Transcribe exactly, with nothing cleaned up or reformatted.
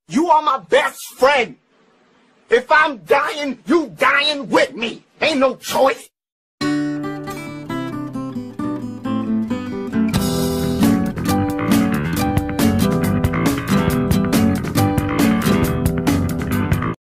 You are my best friend. If I'm dying, you dying with me. Ain't no choice.